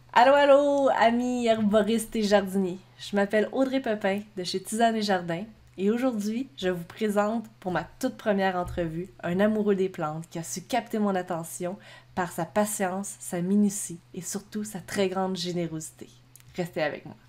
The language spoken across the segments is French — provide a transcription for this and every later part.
Allô, allô, amis herboristes et jardiniers. Je m'appelle Audrey Pepin de chez Tisane et Jardin et aujourd'hui, je vous présente pour ma toute première entrevue un amoureux des plantes qui a su capter mon attention par sa patience, sa minutie et surtout sa très grande générosité. Restez avec moi.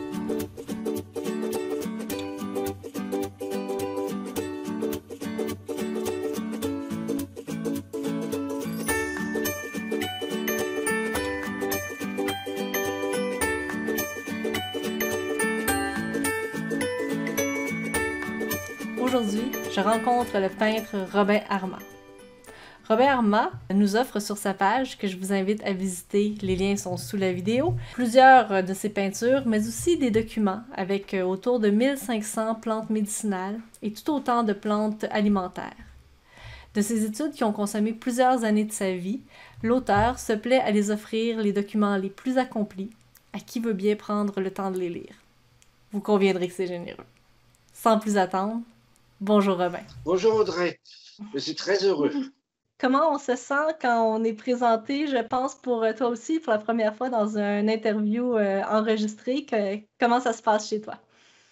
Aujourd'hui, je rencontre le peintre Robin Armand. Robin Armand nous offre sur sa page, que je vous invite à visiter, les liens sont sous la vidéo, plusieurs de ses peintures, mais aussi des documents avec autour de 1500 plantes médicinales et tout autant de plantes alimentaires. De ses études qui ont consommé plusieurs années de sa vie, l'auteur se plaît à les offrir les documents les plus accomplis à qui veut bien prendre le temps de les lire. Vous conviendrez que c'est généreux. Sans plus attendre, bonjour Robin. Bonjour Audrey, je suis très heureux. Comment on se sent quand on est présenté, je pense pour toi aussi, pour la première fois dans une interview enregistrée? Comment ça se passe chez toi?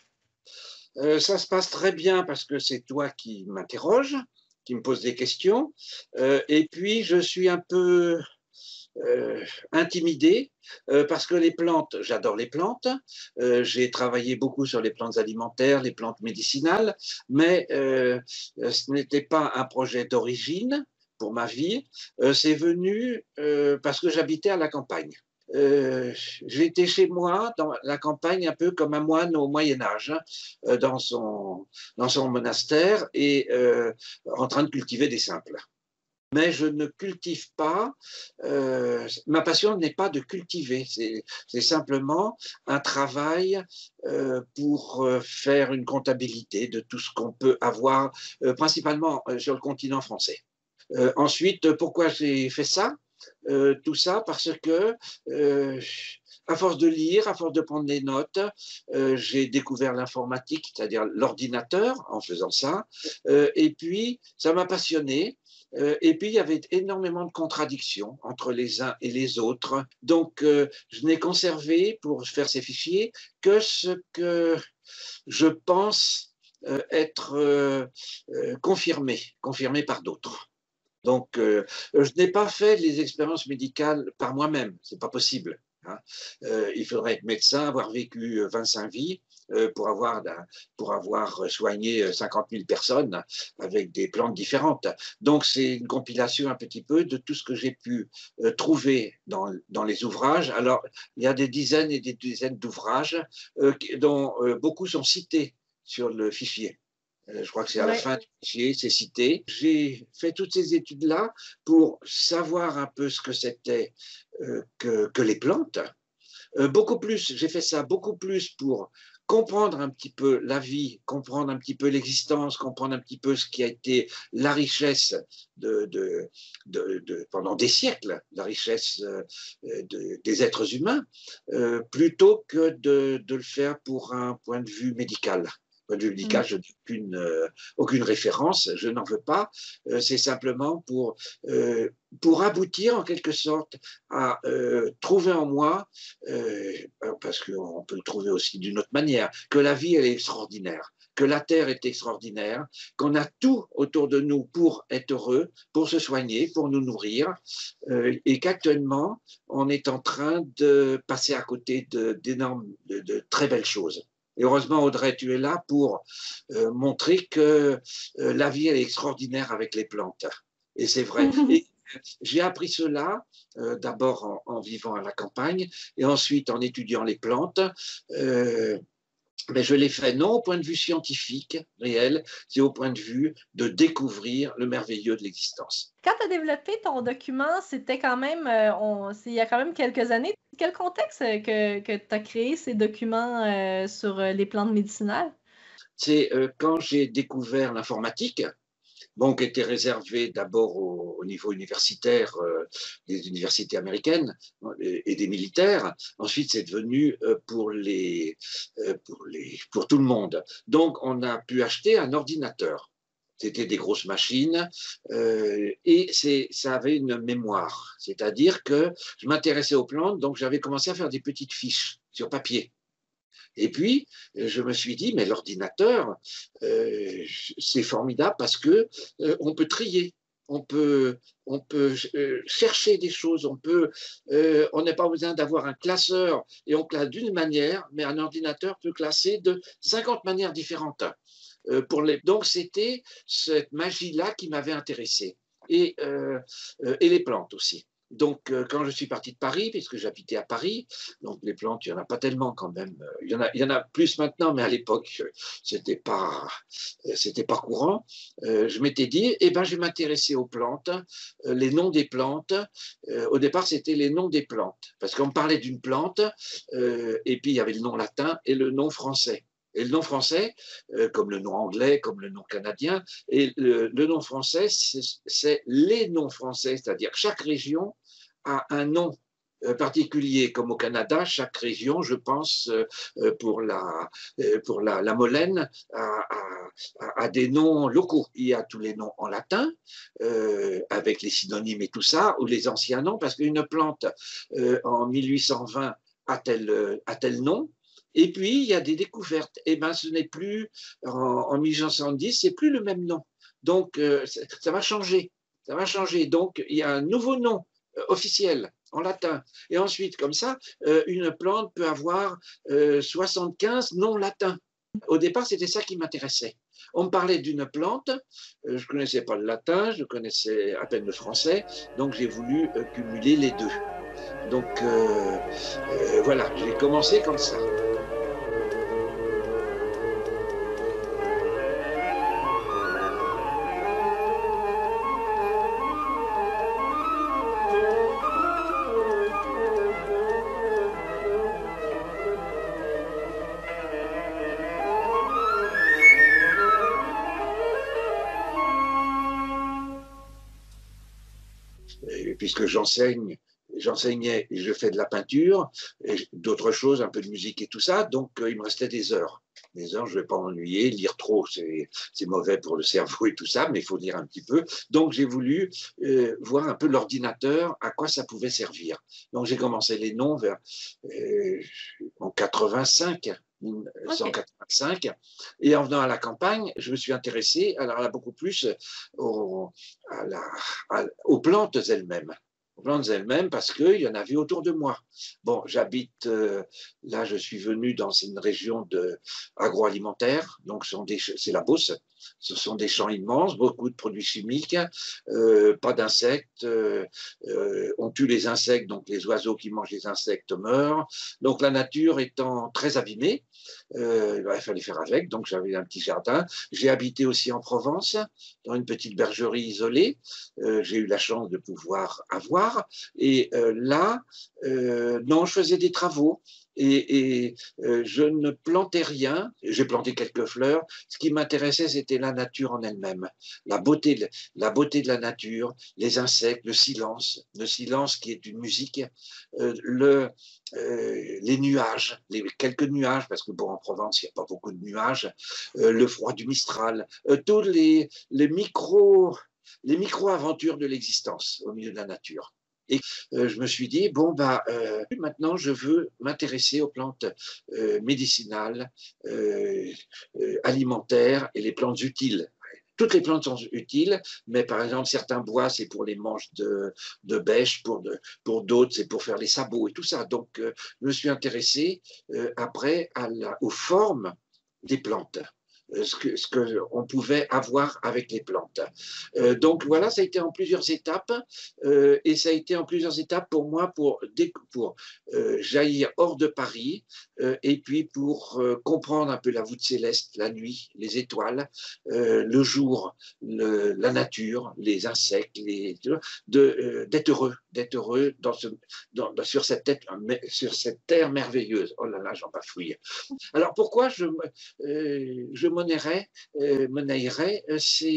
Ça se passe très bien parce que c'est toi qui m'interroges, qui me pose des questions. Et puis, je suis un peu intimidé parce que les plantes, j'adore les plantes. J'ai travaillé beaucoup sur les plantes alimentaires, les plantes médicinales, mais ce n'était pas un projet d'origine pour ma vie. C'est venu parce que j'habitais à la campagne. J'étais chez moi dans la campagne un peu comme un moine au Moyen Âge, dans son monastère et en train de cultiver des simples. Mais je ne cultive pas, ma passion n'est pas de cultiver, c'est simplement un travail pour faire une comptabilité de tout ce qu'on peut avoir, principalement sur le continent français. Ensuite, pourquoi j'ai fait ça? Tout ça parce que, à force de lire, à force de prendre des notes, j'ai découvert l'informatique, c'est-à-dire l'ordinateur, en faisant ça. Et puis, ça m'a passionné. Et puis, il y avait énormément de contradictions entre les uns et les autres. Donc, je n'ai conservé, pour faire ces fichiers, que ce que je pense être confirmé par d'autres. Donc, je n'ai pas fait les expériences médicales par moi-même, c'est pas possible. Hein. Il faudrait être médecin, avoir vécu 25 vies pour avoir soigné 50 000 personnes avec des plantes différentes. Donc, c'est une compilation un petit peu de tout ce que j'ai pu trouver dans les ouvrages. Alors, il y a des dizaines et des dizaines d'ouvrages dont beaucoup sont cités sur le fichier. Je crois que c'est à la fin du fichier, c'est cité. J'ai fait toutes ces études-là pour savoir un peu ce que c'était que les plantes. Beaucoup plus, j'ai fait ça beaucoup plus pour comprendre un petit peu la vie, comprendre un petit peu l'existence, comprendre un petit peu ce qui a été la richesse pendant des siècles, la richesse des êtres humains, plutôt que de le faire pour un point de vue médical. Point de vue médical, je n'ai aucune référence, je n'en veux pas. C'est simplement pour aboutir en quelque sorte à trouver en moi, parce qu'on peut le trouver aussi d'une autre manière, que la vie elle est extraordinaire, que la terre est extraordinaire, qu'on a tout autour de nous pour être heureux, pour se soigner, pour nous nourrir, et qu'actuellement on est en train de passer à côté d'énormes, de très belles choses. Et heureusement, Audrey, tu es là pour montrer que la vie elle est extraordinaire avec les plantes. Et c'est vrai. Et j'ai appris cela d'abord en vivant à la campagne et ensuite en étudiant les plantes. Mais je l'ai fait non au point de vue scientifique réel, c'est au point de vue de découvrir le merveilleux de l'existence. Quand tu as développé ton document, c'était quand même, il y a quand même quelques années. Quel contexte que tu as créé ces documents sur les plantes médicinales? C'est quand j'ai découvert l'informatique, bon, qui était réservé d'abord au niveau universitaire, des universités américaines et des militaires. Ensuite, c'est devenu pour tout le monde. Donc, on a pu acheter un ordinateur. C'était des grosses machines et ça avait une mémoire. C'est-à-dire que je m'intéressais aux plantes, donc j'avais commencé à faire des petites fiches sur papier. Et puis, je me suis dit, mais l'ordinateur, c'est formidable parce que on peut trier. On peut chercher des choses, on n'a pas besoin d'avoir un classeur et on classe d'une manière, mais un ordinateur peut classer de 50 manières différentes. Donc, c'était cette magie-là qui m'avait intéressé. Et les plantes aussi. Donc, quand je suis parti de Paris, puisque j'habitais à Paris, donc les plantes, il n'y en a pas tellement quand même. Il y en a plus maintenant, mais à l'époque, c'était pas, c'était pas courant. Je m'étais dit, eh ben, je vais m'intéresser aux plantes, les noms des plantes. Au départ, c'était les noms des plantes, parce qu'on me parlait d'une plante, et puis il y avait le nom latin et le nom français. Et le nom français, comme le nom anglais, comme le nom canadien, et le nom français, c'est les noms français, c'est-à-dire chaque région a un nom particulier, comme au Canada, chaque région, je pense, pour la Molène, a des noms locaux. Il y a tous les noms en latin, avec les synonymes et tout ça, ou les anciens noms, parce qu'une plante en 1820 a tel nom. Et puis, il y a des découvertes. Eh bien, ce n'est plus, en 1870, c'est plus le même nom. Donc, ça va changer. Ça va changer. Donc, il y a un nouveau nom officiel en latin. Et ensuite, comme ça, une plante peut avoir 75 noms latins. Au départ, c'était ça qui m'intéressait. On me parlait d'une plante, je ne connaissais pas le latin, je connaissais à peine le français, donc j'ai voulu cumuler les deux. Donc, voilà, j'ai commencé comme ça. Puisque j'enseignais et je fais de la peinture, et d'autres choses, un peu de musique et tout ça, donc il me restait des heures. Des heures, je ne vais pas m'ennuyer, lire trop, c'est mauvais pour le cerveau et tout ça, mais il faut lire un petit peu. Donc j'ai voulu voir un peu l'ordinateur, à quoi ça pouvait servir. Donc j'ai commencé les noms en 85. 1985. Et en venant à la campagne, je me suis intéressé alors là, beaucoup plus aux plantes elles-mêmes. Aux plantes elles-mêmes parce qu'il y en avait autour de moi. Bon, j'habite, là je suis venu dans une région agroalimentaire, donc c'est la Beauce. Ce sont des champs immenses, beaucoup de produits chimiques, pas d'insectes. On tue les insectes, donc les oiseaux qui mangent les insectes meurent. Donc la nature étant très abîmée, il fallait faire avec. Donc j'avais un petit jardin. J'ai habité aussi en Provence, dans une petite bergerie isolée. J'ai eu la chance de pouvoir avoir. Et là, non, je faisais des travaux. Et je ne plantais rien, j'ai planté quelques fleurs. Ce qui m'intéressait, c'était la nature en elle-même, la beauté de la nature, les insectes, le silence qui est une musique, les nuages, quelques nuages, parce que bon, en Provence, il n'y a pas beaucoup de nuages, le froid du Mistral, tous les micro-aventures de l'existence au milieu de la nature. Et je me suis dit, bon, maintenant, je veux m'intéresser aux plantes médicinales, alimentaires et les plantes utiles. Toutes les plantes sont utiles, mais par exemple, certains bois, c'est pour les manches de bêche, pour d'autres, c'est pour faire les sabots et tout ça. Donc, je me suis intéressé après aux formes des plantes. Ce qu'on pouvait avoir avec les plantes. Donc voilà, ça a été en plusieurs étapes et ça a été en plusieurs étapes pour moi pour jaillir hors de Paris et puis pour comprendre un peu la voûte céleste, la nuit, les étoiles, le jour, la nature, les insectes, d'être heureux sur cette terre merveilleuse. Oh là là, j'en bafouille. Alors pourquoi je monnaierais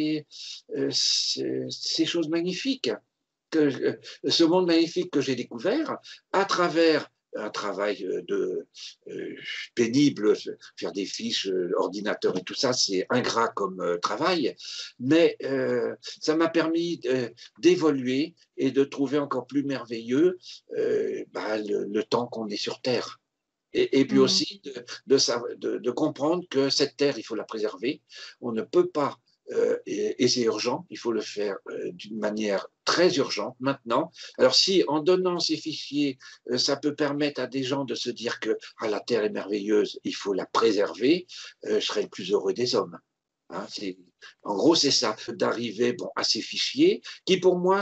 ces choses magnifiques, ce monde magnifique que j'ai découvert à travers un travail pénible, faire des fiches, ordinateur et tout ça, c'est ingrat comme travail, mais ça m'a permis d'évoluer et de trouver encore plus merveilleux le temps qu'on est sur Terre. Et puis Mhm. aussi de comprendre que cette terre, il faut la préserver. On ne peut pas, et c'est urgent, il faut le faire d'une manière très urgente maintenant. Alors si en donnant ces fichiers, ça peut permettre à des gens de se dire que ah, la terre est merveilleuse, il faut la préserver, je serai le plus heureux des hommes. Hein, en gros, c'est ça, d'arriver bon, à ces fichiers qui pour moi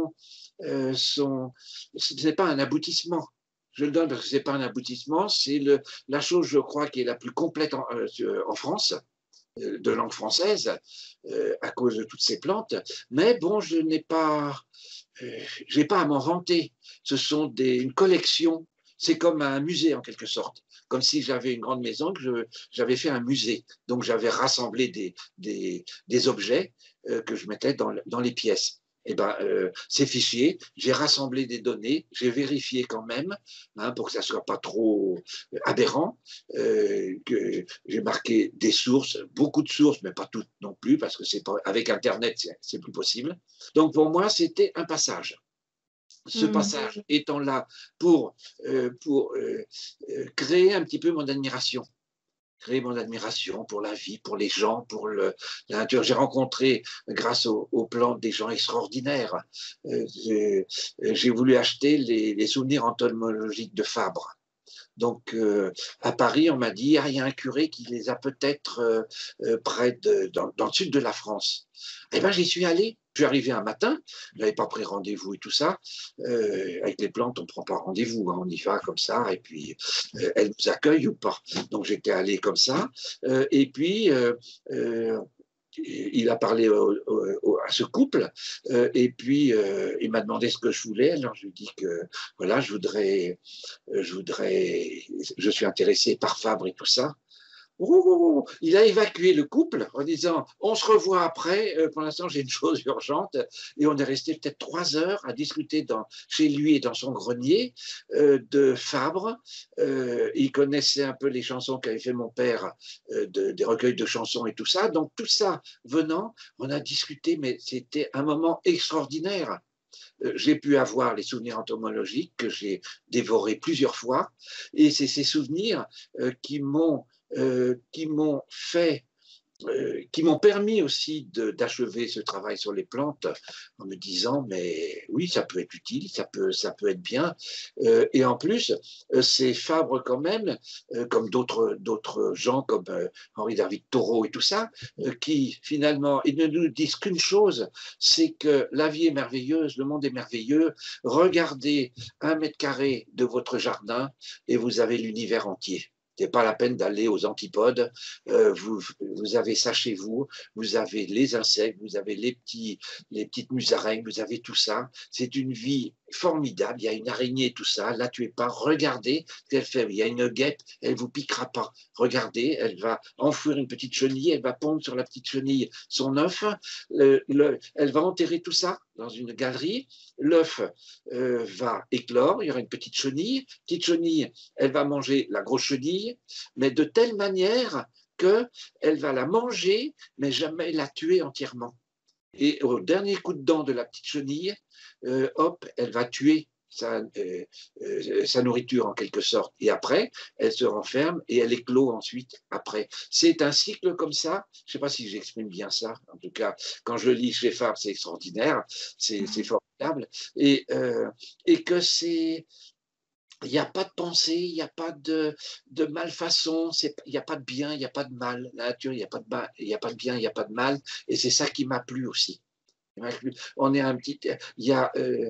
ce n'est pas un aboutissement. Je le donne parce que ce n'est pas un aboutissement, c'est la chose, je crois, qui est la plus complète en France, de langue française, à cause de toutes ces plantes. Mais bon, je n'ai pas, à m'en vanter. Ce sont une collection, c'est comme un musée en quelque sorte. Comme si j'avais une grande maison, que j'avais fait un musée. Donc j'avais rassemblé des objets que je mettais dans les pièces. Eh ben, ces fichiers, j'ai rassemblé des données, j'ai vérifié quand même, hein, pour que ça ne soit pas trop aberrant, que j'ai marqué des sources, beaucoup de sources, mais pas toutes non plus, parce que avec Internet, c'est plus possible. Donc pour moi, c'était un passage. Ce passage étant là pour créer un petit peu mon admiration. Créer mon admiration pour la vie, pour les gens, pour la nature. J'ai rencontré, grâce aux plantes, des gens extraordinaires. J'ai voulu acheter les souvenirs entomologiques de Fabre. Donc, à Paris, on m'a dit, ah, il y a un curé qui les a peut-être dans le sud de la France. Eh bien, j'y suis allé. Je suis arrivé un matin, je n'avais pas pris rendez-vous et tout ça. Avec les plantes, on ne prend pas rendez-vous, hein, on y va comme ça, et puis elles nous accueillent ou pas. Donc, j'étais allé comme ça. Et puis, il a parlé à ce couple, et puis il m'a demandé ce que je voulais. Alors, je lui ai dit que voilà, je suis intéressé par Fabre et tout ça. Il a évacué le couple en disant on se revoit après, pour l'instant j'ai une chose urgente, et on est resté peut-être 3 heures à discuter chez lui et dans son grenier de Fabre. Il connaissait un peu les chansons qu'avait fait mon père, des recueils de chansons et tout ça. Donc tout ça venant, on a discuté, mais c'était un moment extraordinaire. J'ai pu avoir les souvenirs entomologiques que j'ai dévorés plusieurs fois, et c'est ces souvenirs qui m'ont qui m'ont permis aussi d'achever ce travail sur les plantes en me disant mais oui, ça peut être utile, ça peut être bien, et en plus c'est Fabre quand même, comme d'autres gens comme Henri David Thoreau et tout ça, qui finalement ils ne nous disent qu'une chose, c'est que la vie est merveilleuse, le monde est merveilleux, regardez 1 mètre carré de votre jardin et vous avez l'univers entier. Ce n'est pas la peine d'aller aux antipodes. Vous avez ça chez vous, vous avez les insectes, vous avez les petites musaraignes, vous avez tout ça. C'est une vie formidable. Il y a une araignée, tout ça. Là, tu es pas. Regardez ce qu'elle fait. Il y a une guêpe, elle vous piquera pas. Regardez, elle va enfouir une petite chenille, elle va pondre sur la petite chenille son œuf. Elle va enterrer tout ça dans une galerie. L'œuf va éclore. Il y aura une petite chenille. Petite chenille, elle va manger la grosse chenille, mais de telle manière qu'elle va la manger, mais jamais la tuer entièrement. Et au dernier coup de dent de la petite chenille, hop, elle va tuer sa nourriture en quelque sorte. Et après, elle se renferme et elle éclot ensuite après. C'est un cycle comme ça. Je ne sais pas si j'exprime bien ça. En tout cas, quand je lis chez Fabre, c'est extraordinaire, c'est formidable. Et que c'est... Il n'y a pas de pensée, il n'y a pas de malfaçon, il n'y a pas de bien, il n'y a pas de mal. La nature, il n'y a pas de bien, il n'y a pas de mal. Et c'est ça qui m'a plu aussi. On est il y a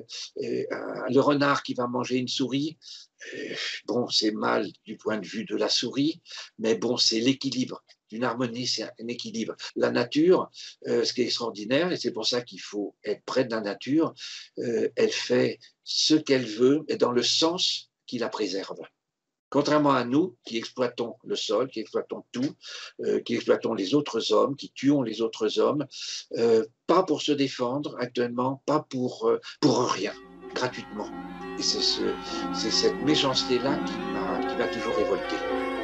le renard qui va manger une souris. Bon, c'est mal du point de vue de la souris, mais bon, c'est l'équilibre. Une harmonie, c'est un équilibre. La nature, ce qui est extraordinaire, et c'est pour ça qu'il faut être près de la nature, elle fait ce qu'elle veut et dans le sens qui la préserve. Contrairement à nous, qui exploitons le sol, qui exploitons tout, qui exploitons les autres hommes, qui tuons les autres hommes, pas pour se défendre actuellement, pas pour rien. gratuitement. Et c'est cette méchanceté-là qui m'a toujours révolté.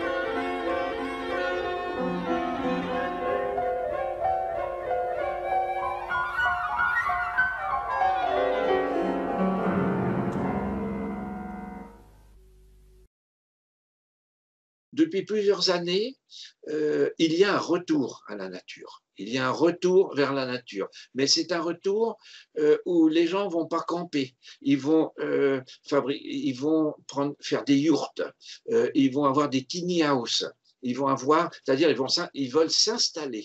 Depuis plusieurs années, il y a un retour à la nature. Il y a un retour vers la nature. Mais c'est un retour où les gens ne vont pas camper. Ils vont, faire des yourtes. Ils vont avoir des tiny houses. Ils vont avoir, c'est-à-dire ils veulent s'installer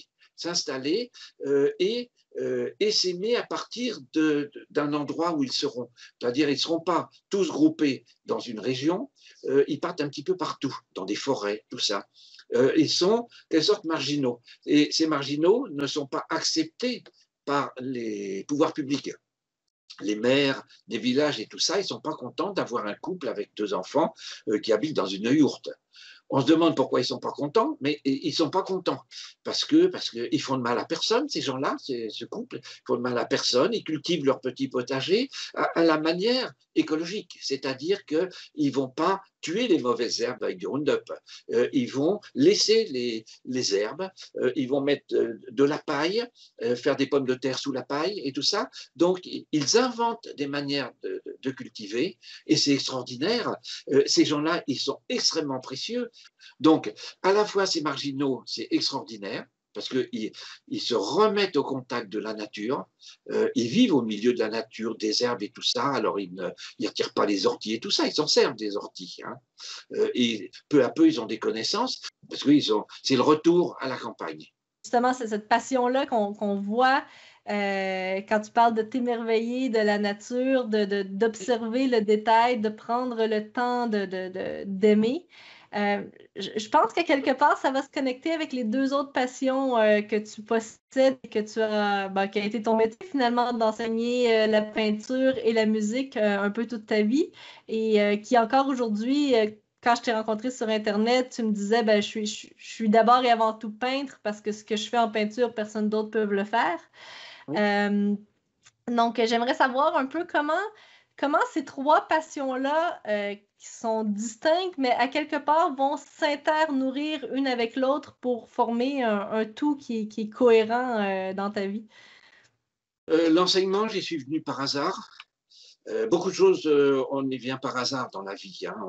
et s'aimer à partir d'un endroit où ils seront. C'est-à-dire ils ne seront pas tous groupés dans une région, ils partent un petit peu partout, dans des forêts, tout ça. Ils sont des sortes marginaux. Et ces marginaux ne sont pas acceptés par les pouvoirs publics. Les maires des villages et tout ça, ils ne sont pas contents d'avoir un couple avec 2 enfants qui habitent dans une yourte. On se demande pourquoi ils ne sont pas contents, mais ils ne sont pas contents parce qu'ils font de mal à personne, ces gens-là, ce couple, ils font de mal à personne, ils cultivent leur petit potager à la manière écologique, c'est-à-dire qu'ils ne vont pas tuer les mauvaises herbes avec du Roundup, ils vont laisser les herbes, ils vont mettre de la paille, faire des pommes de terre sous la paille et tout ça, donc ils inventent des manières de cultiver et c'est extraordinaire, ces gens-là, ils sont extrêmement précieux. Donc, à la fois, ces marginaux, c'est extraordinaire, parce qu'ils se remettent au contact de la nature, ils vivent au milieu de la nature, des herbes et tout ça, alors ils ne retirent pas les orties et tout ça, ils s'en servent des orties. Hein. Et peu à peu, ils ont des connaissances, parce que c'est le retour à la campagne. Justement, c'est cette passion-là qu'on voit quand tu parles de t'émerveiller de la nature, d'observer le détail, de prendre le temps d'aimer. Je pense qu'à quelque part, ça va se connecter avec les 2 autres passions que tu possèdes et que qui a été ton métier finalement d'enseigner la peinture et la musique un peu toute ta vie et qui encore aujourd'hui, quand je t'ai rencontré sur Internet, tu me disais je suis d'abord et avant tout peintre parce que ce que je fais en peinture, personne d'autre peut le faire. Oui. Donc, j'aimerais savoir un peu comment ces 3 passions-là, qui sont distinctes, mais à quelque part vont s'inter-nourrir une avec l'autre pour former un tout qui est cohérent dans ta vie. L'enseignement, j'y suis venu par hasard. Beaucoup de choses, on y vient par hasard dans la vie. Hein.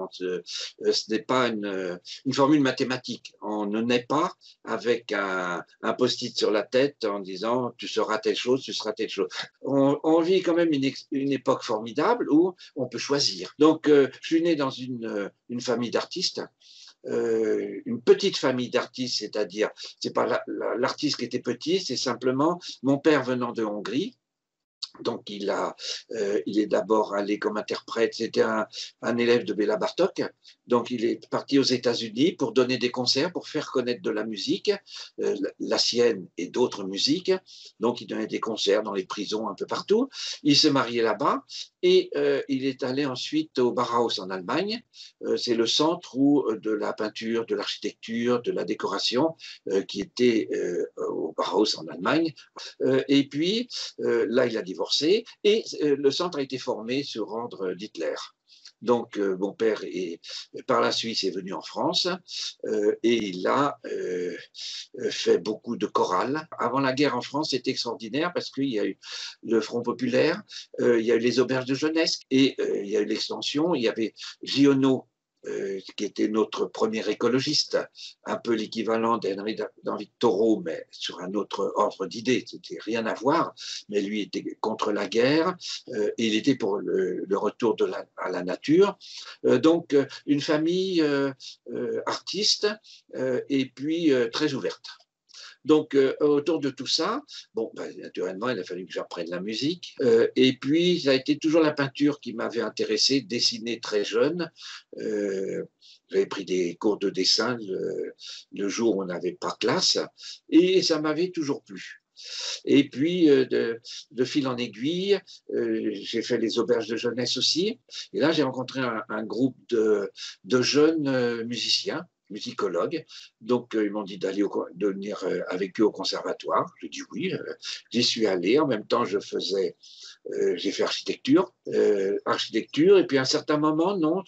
Ce n'est pas une formule mathématique. On ne naît pas avec un post-it sur la tête en disant tu seras telle chose, tu seras telle chose. On vit quand même une époque formidable où on peut choisir. Donc, je suis né dans une famille d'artistes. Une petite famille d'artistes, c'est-à-dire, c'est pas l'artiste qui était petit, c'est simplement mon père venant de Hongrie. Donc, il est d'abord allé comme interprète, c'était un élève de Béla Bartók. Donc, il est parti aux États-Unis pour donner des concerts, pour faire connaître de la musique, la sienne et d'autres musiques. Donc, il donnait des concerts dans les prisons un peu partout. Il s'est marié là-bas et il est allé ensuite au Bauhaus en Allemagne. C'est le centre de la peinture, de l'architecture, de la décoration qui était au Bauhaus en Allemagne. Et puis, là, il a divorcé et le centre a été formé sur ordre d'Hitler. Donc, mon père, par la Suisse, est venu en France et il a fait beaucoup de chorales. Avant la guerre en France, c'était extraordinaire parce qu'il y a eu le Front populaire, il y a eu les auberges de jeunesse et il y a eu l'extension. Il y avait Giono, qui était notre premier écologiste, un peu l'équivalent d'Henri Thoreau, mais sur un autre ordre d'idées, c'était rien à voir, mais lui était contre la guerre, et il était pour le retour à la nature. Donc, une famille artiste, et puis très ouverte. Donc, autour de tout ça, bon, naturellement, il a fallu que j'apprenne la musique. Et puis, ça a été toujours la peinture qui m'avait intéressé, dessiner très jeune. J'avais pris des cours de dessin le jour où on n'avait pas classe. Et ça m'avait toujours plu. Et puis, de fil en aiguille, j'ai fait les auberges de jeunesse aussi. Et là, j'ai rencontré un groupe de jeunes musiciens musicologues. Donc, ils m'ont dit de venir avec eux au conservatoire. J'ai dit oui. J'y suis allé. En même temps, j'ai fait architecture. Et puis à un certain moment, non,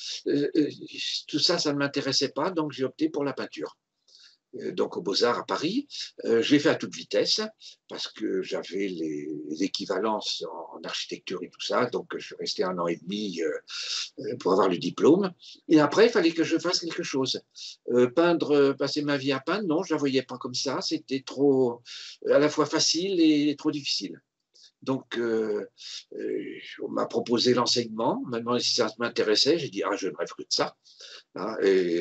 tout ça, ça ne m'intéressait pas. Donc, j'ai opté pour la peinture. Donc aux Beaux-Arts à Paris. Je l'ai fait à toute vitesse parce que j'avais les équivalences en architecture et tout ça. Donc, je suis resté 1 an et demi pour avoir le diplôme. Et après, il fallait que je fasse quelque chose. Passer ma vie à peindre, non, je ne la voyais pas comme ça. C'était trop, à la fois facile et trop difficile. Donc, on m'a proposé l'enseignement. Maintenant, si ça m'intéressait, j'ai dit, ah, je ne rêve que de ça. Hein,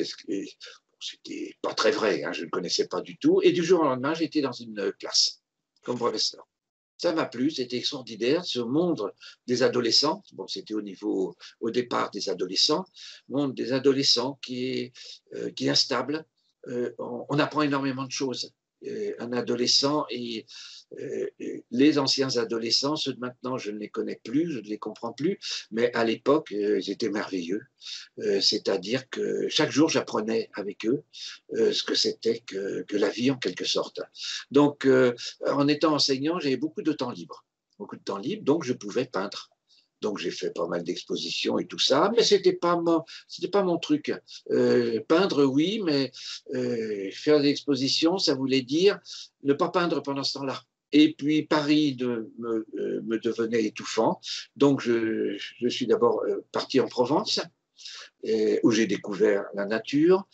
c'était pas très vrai, hein, je ne connaissais pas du tout. Et du jour au lendemain, j'étais dans une classe comme professeur. Ça m'a plu, c'était extraordinaire, ce monde des adolescents. Bon, c'était au départ des adolescents, monde des adolescents qui est instable. On apprend énormément de choses. Un adolescent et les anciens adolescents, ceux de maintenant, je ne les connais plus, je ne les comprends plus, mais à l'époque, ils étaient merveilleux. C'est-à-dire que chaque jour, j'apprenais avec eux ce que c'était que la vie en quelque sorte. Donc, en étant enseignant, j'avais beaucoup de temps libre, donc je pouvais peindre. Donc, j'ai fait pas mal d'expositions et tout ça, mais c'était pas mon truc. Peindre, oui, mais faire des expositions, ça voulait dire ne pas peindre pendant ce temps-là. Et puis, Paris me devenait étouffant. Donc, je suis d'abord parti en Provence, où j'ai découvert la nature,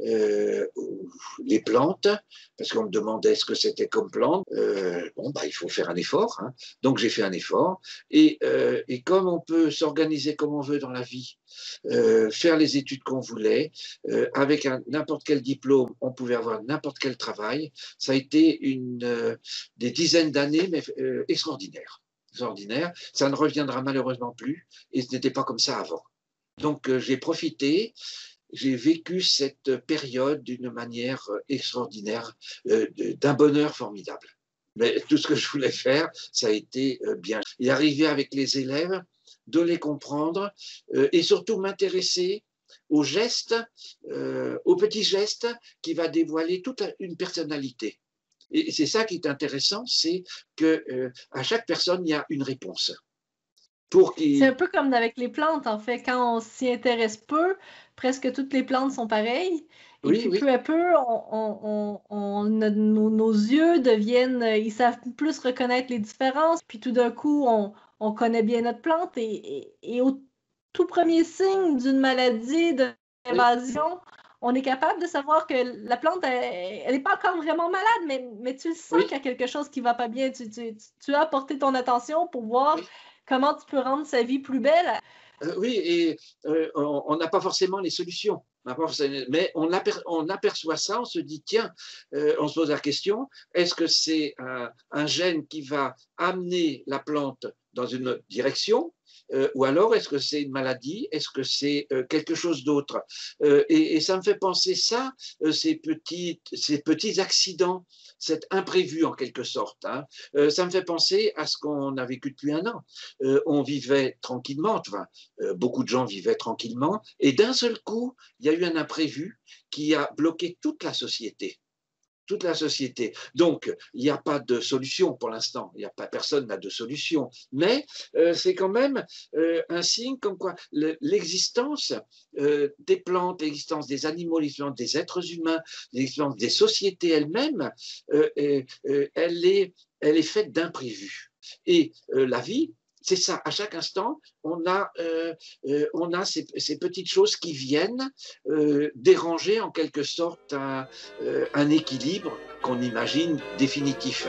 les plantes, parce qu'on me demandait ce que c'était comme plante. Il faut faire un effort, hein. Donc j'ai fait un effort. Et comme on peut s'organiser comme on veut dans la vie, faire les études qu'on voulait, avec n'importe quel diplôme, on pouvait avoir n'importe quel travail. Ça a été des dizaines d'années, mais extraordinaire. Ça ne reviendra malheureusement plus, et ce n'était pas comme ça avant. Donc, j'ai profité, j'ai vécu cette période d'une manière extraordinaire, d'un bonheur formidable. Mais tout ce que je voulais faire, ça a été bien. Et arriver avec les élèves, de les comprendre et surtout m'intéresser aux gestes, aux petits gestes qui va dévoiler toute une personnalité. Et c'est ça qui est intéressant, c'est qu'à chaque personne, il y a une réponse. C'est un peu comme avec les plantes, en fait. Quand on s'y intéresse peu, presque toutes les plantes sont pareilles. Et Oui, puis, oui. peu à peu, nos yeux deviennent... Ils savent plus reconnaître les différences. Puis tout d'un coup, on connaît bien notre plante. Et au tout premier signe d'une maladie, d'invasion, on est capable de savoir que la plante, elle n'est pas encore vraiment malade, mais tu le sens qu'il y a quelque chose qui ne va pas bien. Tu as apporté ton attention pour voir comment tu peux rendre sa vie plus belle. Oui, et on n'a pas forcément les solutions. Mais on aperçoit ça, on se dit, tiens, on se pose la question, est-ce que c'est un gène qui va amener la plante dans une autre direction ou alors est-ce que c'est une maladie, est-ce que c'est quelque chose d'autre et ça me fait penser ça, ces petits accidents, cet imprévu en quelque sorte. Hein. Ça me fait penser à ce qu'on a vécu depuis 1 an. On vivait tranquillement, beaucoup de gens vivaient tranquillement, et d'un seul coup, il y a eu un imprévu qui a bloqué toute la société. Donc, il n'y a pas de solution pour l'instant. Personne n'a de solution. Mais c'est quand même un signe comme quoi l'existence des plantes, l'existence des animaux, l'existence des êtres humains, l'existence des sociétés elles-mêmes, elle est faite d'imprévus. Et la vie, c'est ça, à chaque instant, on a ces petites choses qui viennent déranger en quelque sorte un équilibre qu'on imagine définitif.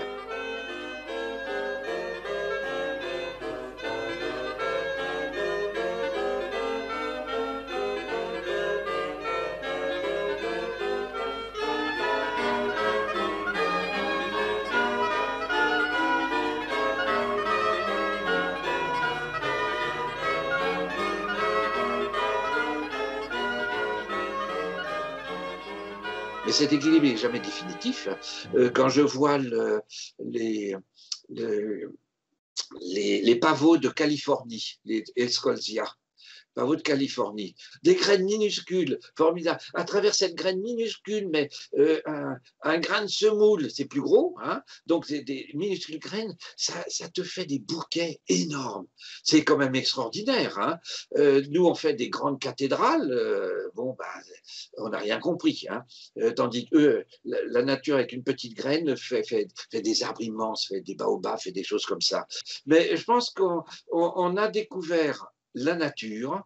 Mais cet équilibre n'est jamais définitif. Quand je vois les pavots de Californie, les Escolzia, Californie. Des graines minuscules, formidables. À travers cette graine minuscule, mais un grain de semoule, c'est plus gros, hein, donc des minuscules graines, ça te fait des bouquets énormes. C'est quand même extraordinaire. Hein. Nous, on fait des grandes cathédrales, on n'a rien compris. Hein. Tandis que la nature, avec une petite graine, fait des arbres immenses, fait des baobabs, fait des choses comme ça. Mais je pense qu'on a découvert la nature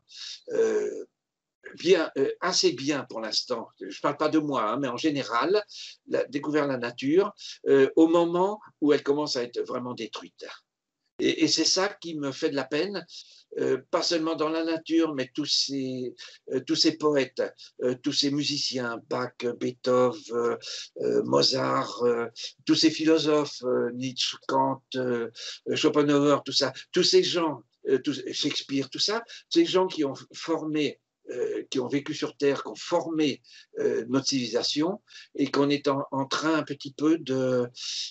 assez bien pour l'instant. Je ne parle pas de moi, hein, mais en général, découvert la nature au moment où elle commence à être vraiment détruite. Et c'est ça qui me fait de la peine, pas seulement dans la nature, mais tous ces poètes, tous ces musiciens, Bach, Beethoven, Mozart, tous ces philosophes, Nietzsche, Kant, Schopenhauer, tout ça, tous ces gens, Shakespeare, tout ça, ces gens qui ont formé qui ont vécu sur Terre, qui ont formé notre civilisation et qu'on est en train un petit peu de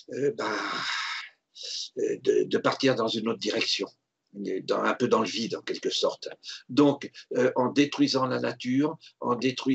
partir dans une autre direction, un peu dans le vide en quelque sorte. Donc, en détruisant la nature, en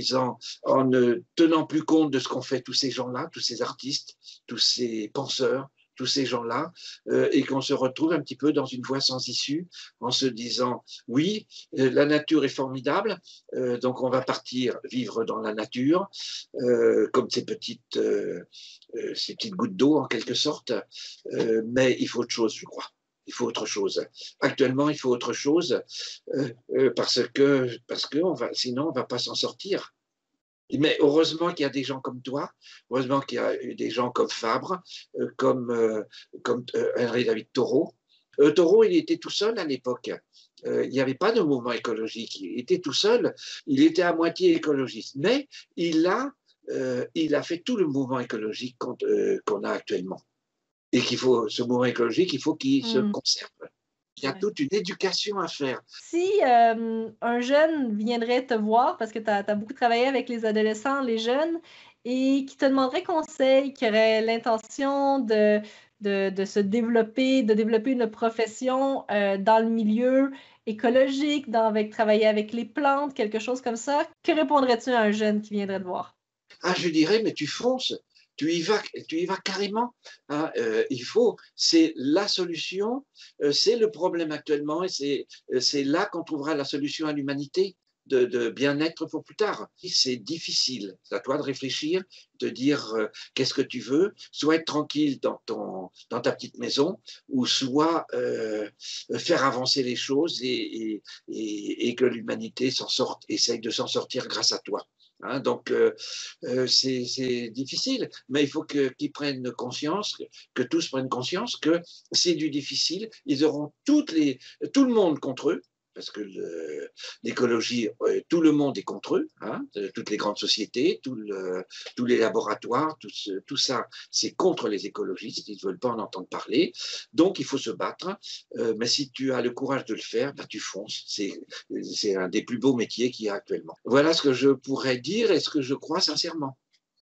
ne tenant plus compte de ce qu'ont fait tous ces gens-là, tous ces artistes, tous ces penseurs, tous ces gens-là, et qu'on se retrouve un petit peu dans une voie sans issue, en se disant, oui, la nature est formidable, donc on va partir vivre dans la nature, comme ces petites gouttes d'eau en quelque sorte, mais il faut autre chose, je crois. Il faut autre chose. Actuellement, il faut autre chose parce que sinon, on ne va pas s'en sortir. Mais heureusement qu'il y a des gens comme toi, heureusement qu'il y a des gens comme Fabre, comme Henri David Thoreau. Thoreau, il était tout seul à l'époque. Il n'y avait pas de mouvement écologique. Il était tout seul. Il était à moitié écologiste. Mais il a fait tout le mouvement écologique qu'on a actuellement. Et ce mouvement écologique, il faut qu'il se conserve. Il y a toute une éducation à faire. Si un jeune viendrait te voir, parce que tu as beaucoup travaillé avec les adolescents, les jeunes, et qui te demanderait conseil, qui aurait l'intention de se développer, de développer une profession dans le milieu écologique, travailler avec les plantes, quelque chose comme ça, que répondrais-tu à un jeune qui viendrait te voir? Ah, je dirais, mais tu fonces. Tu y vas carrément. Hein, c'est la solution, c'est le problème actuellement, et c'est là qu'on trouvera la solution à l'humanité de bien-être pour plus tard. C'est difficile. C'est à toi de réfléchir, de dire qu'est-ce que tu veux, soit être tranquille dans ta petite maison, ou soit faire avancer les choses et que l'humanité essaye de s'en sortir grâce à toi. Hein, donc, c'est difficile, mais il faut qu'ils prennent conscience, que tous prennent conscience que c'est du difficile. Ils auront tout le monde contre eux, parce que l'écologie, tout le monde est contre eux, hein, toutes les grandes sociétés, tous les laboratoires, tout ça, c'est contre les écologistes, ils ne veulent pas en entendre parler. Donc, il faut se battre, mais si tu as le courage de le faire, bah, tu fonces. C'est un des plus beaux métiers qu'il y a actuellement. Voilà ce que je pourrais dire et ce que je crois sincèrement.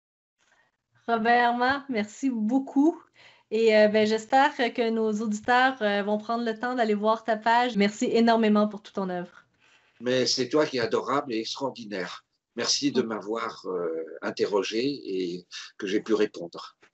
Robert Armand, merci beaucoup. Et j'espère que nos auditeurs vont prendre le temps d'aller voir ta page. Merci énormément pour toute ton œuvre. Mais c'est toi qui es adorable et extraordinaire. Merci de m'avoir interrogé et que j'ai pu répondre.